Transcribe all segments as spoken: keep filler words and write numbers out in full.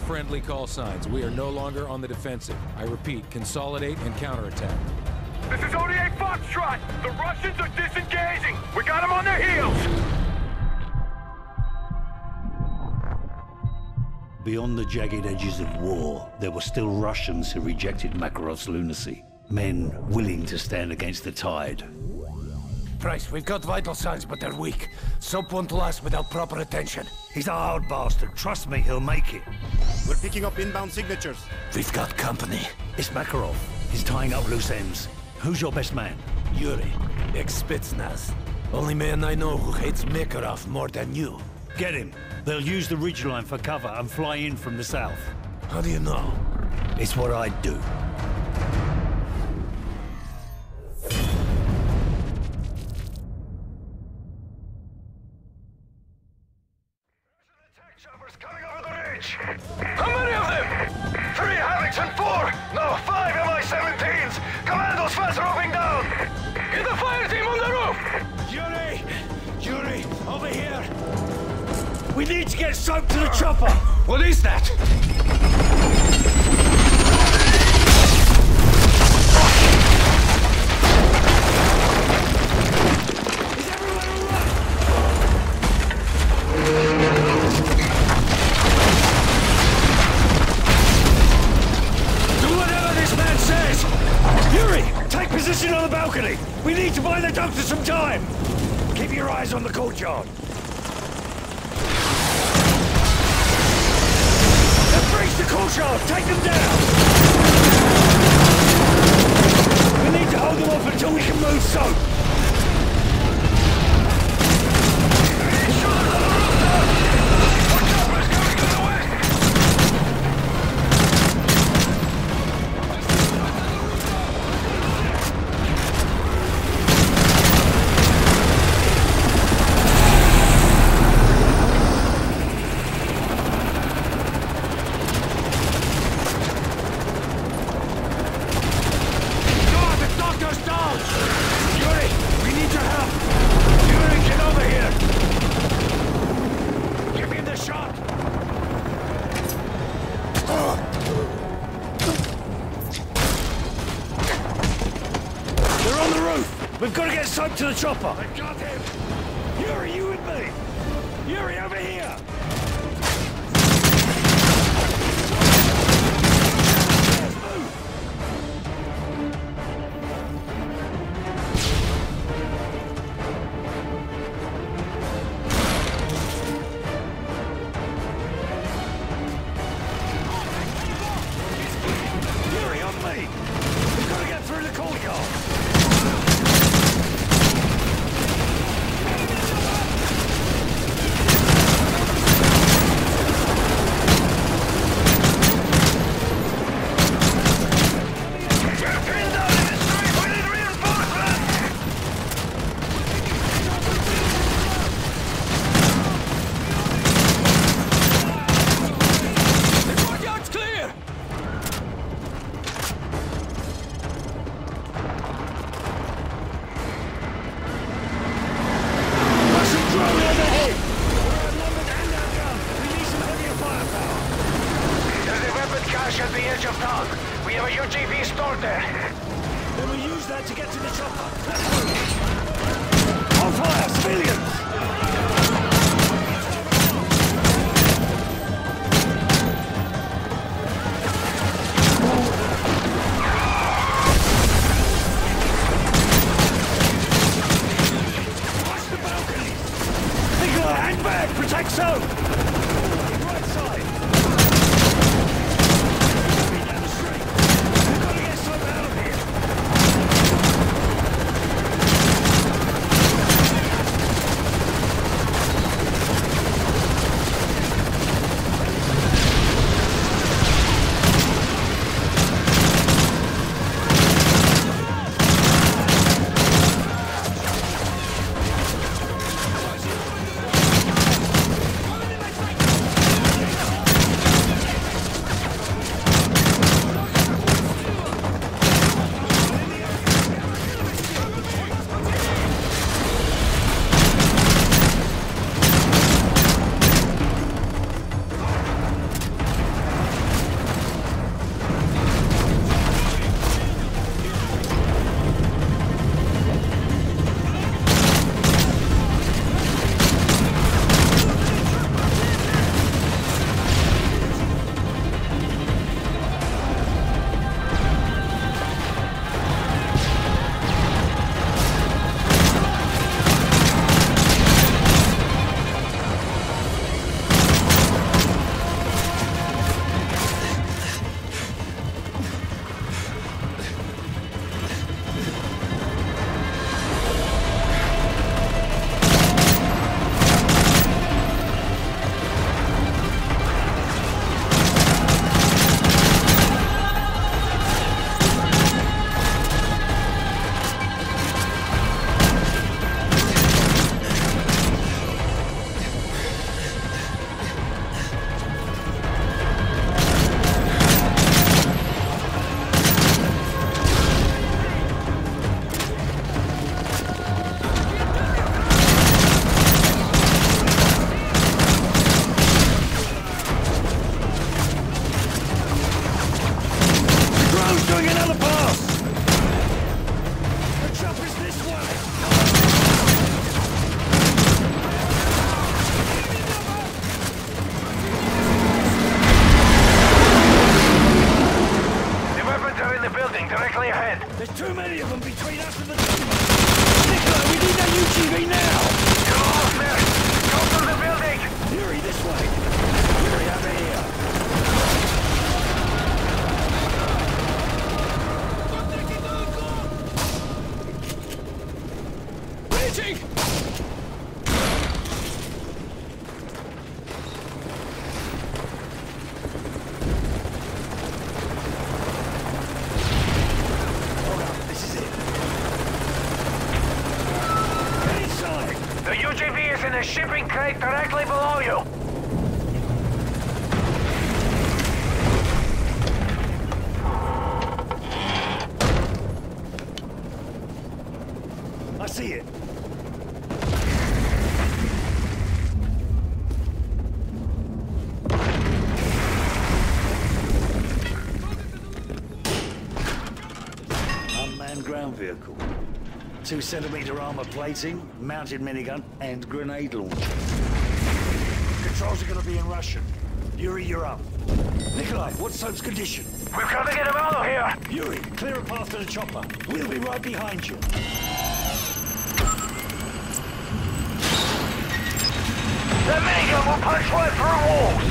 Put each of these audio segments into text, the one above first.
friendly call signs. We are no longer on the defensive. I repeat, consolidate and counterattack. This is O D A Foxtrot! The Russians are disengaging! We got them on their heels! Beyond the jagged edges of war, there were still Russians who rejected Makarov's lunacy. Men willing to stand against the tide. Price, we've got vital signs, but they're weak. Soap won't last without proper attention. He's a hard bastard. Trust me, he'll make it. We're picking up inbound signatures. We've got company. It's Makarov. He's tying up loose ends. Who's your best man? Yuri, ex-Spetsnaz. Only man I know who hates Makarov more than you. Get him. They'll use the ridgeline for cover and fly in from the south. How do you know? It's what I do. How many of them? Three Havocs and four! No, five M I seventeens! Commandos fast roping down! Get the fire team on the roof! Yuri! Yuri, over here! We need to get soap to the chopper! What is that? Is everyone alright? Do whatever this man says! Yuri, take position on the balcony! We need to buy the doctor some time! Keep your eyes on the courtyard. Breach the courtyard! Take them down! We need to hold them off until we can move soap! We've got to get soap to the chopper! I got him! Yuri, you with me? Yuri, over here! Let's move! Yuri, on me! We've got to get through the courtyard! At the edge of town. We have a U G V stored there. Then we use that to get to the chopper. On fire, civilians! Watch the balconies! Think of a handbag! Protect soap! Right side! There's too many of them between us and the chopper! Nikolai, we need that U G V now! You're off there! Go through the building! Yuri, this way! Yuri, over here! Reaching! The U G V is in a shipping crate directly below you! I see it. Unmanned ground vehicle. Two centimeter armor plating, mounted minigun, and grenade launcher. Controls are gonna be in Russian. Yuri, you're up. Nikolai, what's Soap's condition? We've got to get him out of here! Yuri, clear a path to the chopper. We'll be right behind you. The minigun will punch right through walls!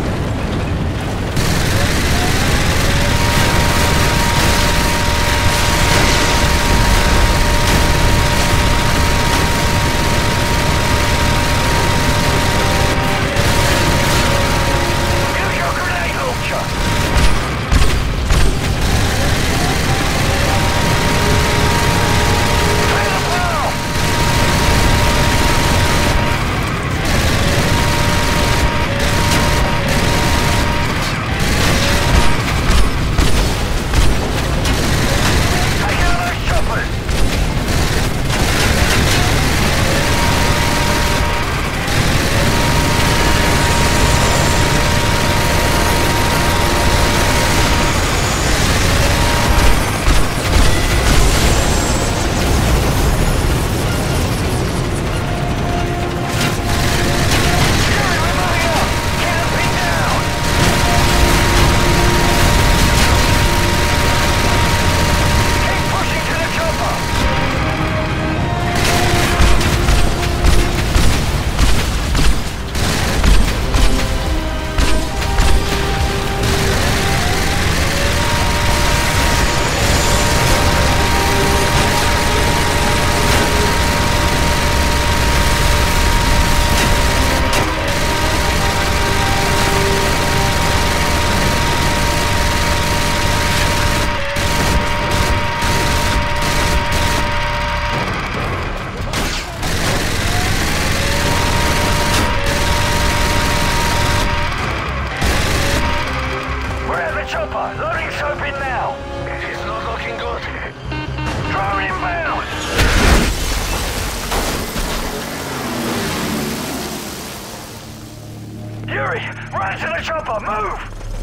Yuri, run to the chopper, move!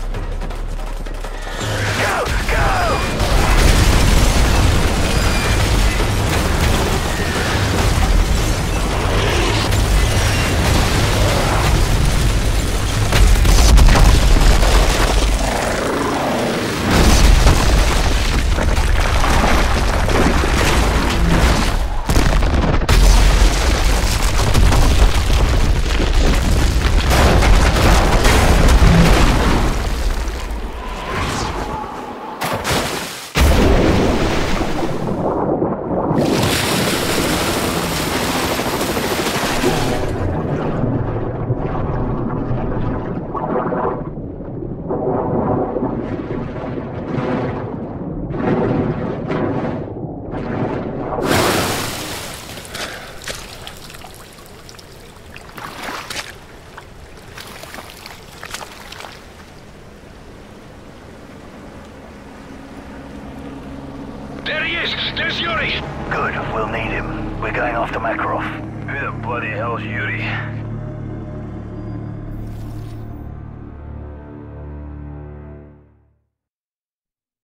Go, go! There he is! There's Yuri! Good, we'll need him. We're going after Makarov. Who the bloody hell's Yuri?